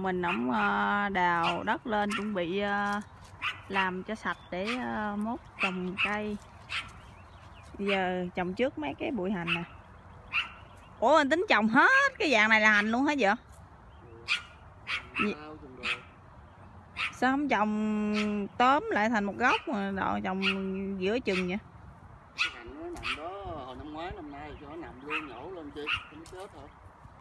mình ổng đào đất lên chuẩn bị làm cho sạch để mốt trồng cây. Giờ trồng trước mấy cái bụi hành nè. Ủa anh tính trồng hết cái dạng này là hành luôn hả vậy? Sao không trồng tóm lại thành một gốc mà đòi trồng giữa chừng vậy? Cái hành nó nằm đó hồi năm ngoái năm nay cho nó nằm luôn, nhổ lên chi nó chết thôi.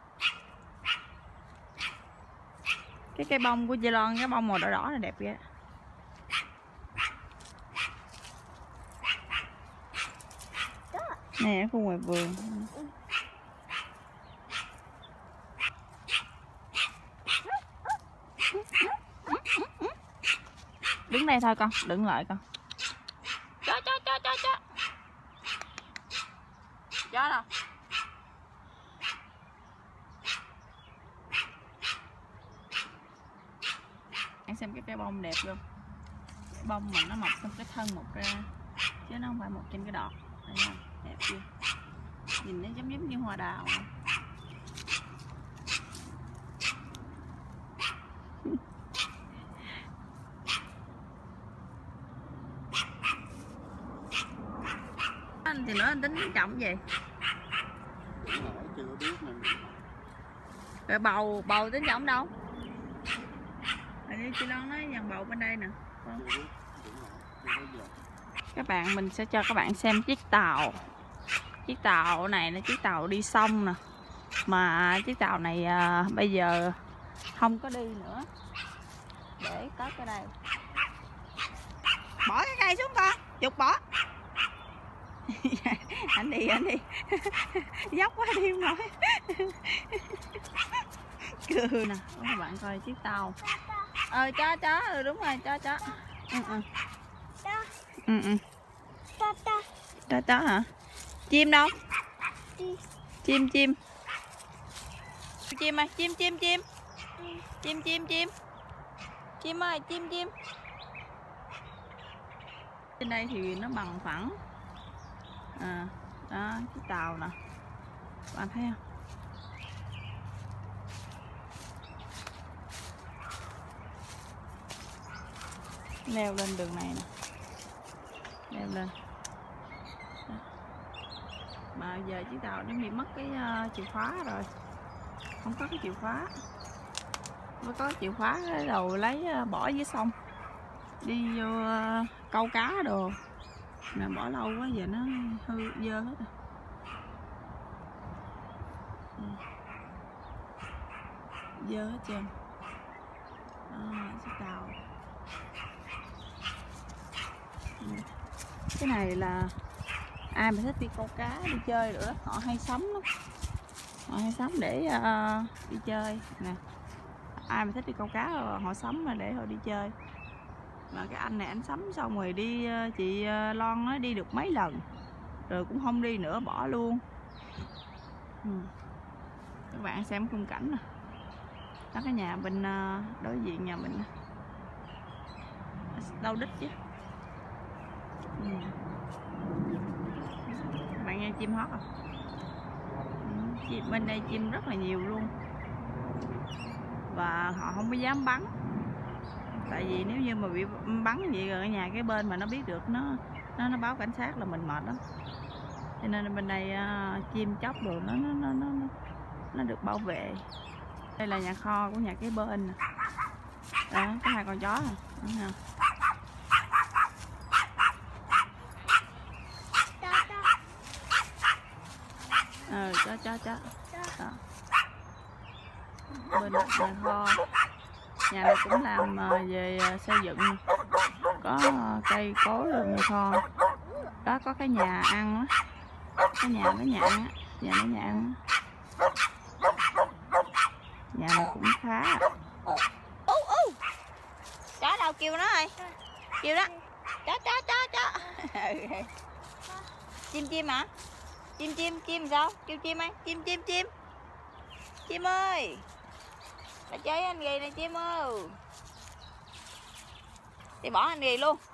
Cái cây bông của chị Loan, cái bông màu đỏ đỏ này đẹp ghê. Nè khu ngoài vườn. Đứng đây thôi con, đừng lại con. Chó. Chó đâu? Anh xem cái bông đẹp luôn. Cái bông mà nó mọc xong cái thân mọc ra, chứ nó không phải mọc trên cái đọt. Thấy không? Đẹp chưa? Nhìn nó giống như hoa đào. Anh thì nữa anh tính trồng gì? Chưa biết nè. Rồi bầu tính trồng đâu? Hình như chị Loan nói dàn bầu bên đây nè. Các bạn, mình sẽ cho các bạn xem chiếc tàu. Chiếc tàu này là chiếc tàu đi sông nè. Mà chiếc tàu này bây giờ không có đi nữa. Để cất ở đây. Bỏ cái cây xuống con, Dục bỏ. Anh đi dốc quá đi không nổi. Cười nè, các bạn coi chiếc tàu. Chó, đúng rồi, chó. Chó hả? Chim đâu? Chim ơi, chim. Chim ơi, chim. Trên đây thì nó bằng phẳng. Đó, chiếc tàu nè. Bạn thấy không? Leo lên đường này nè. Leo lên. Đó. Mà giờ chiếc tàu nó bị mất cái chìa khóa rồi. Không có cái chìa khóa. Mới có chìa khóa đầu lấy bỏ dưới sông. Đi vô câu cá đồ. Nè bỏ lâu quá giờ nó hư dơ hết rồi. Dơ hết trơn. Chiếc tàu. Cái này là ai mà thích đi câu cá đi chơi nữa, họ hay sắm lắm. Họ hay sắm để đi chơi nè. Ai mà thích đi câu cá họ sắm mà để họ đi chơi. Mà cái anh này anh sắm xong rồi đi, chị Loan nói đi được mấy lần rồi cũng không đi nữa, bỏ luôn. Các bạn xem khung cảnh nè. Đó cái nhà bên đối diện nhà mình đâu đít chứ. Các bạn nghe chim hót không? Bên đây chim rất là nhiều luôn. Và họ không có dám bắn. Tại vì nếu như mà bị bắn vậy rồi ở nhà cái bên mà nó biết được nó báo cảnh sát là mình mệt lắm. Cho nên bên đây chim chóc đồ nó được bảo vệ. Đây là nhà kho của nhà cái bên nè. Đó, có hai con chó nè. Đúng không? Chó. Đó. Bên nhà kho. Nhà này cũng làm về xây dựng. Có cây cối rồi nhà kho. Đó có cái nhà ăn đó. Cái nhà ăn á. Nhà ăn á. Nhà này cũng khá. Chó đâu kêu nó ơi. Kêu đó. Chó. Chim hả? Chim sao? Kêu chim ơi. Chim ơi. Bà chơi anh ghi nè chim ơi. Đi bỏ anh ghi luôn.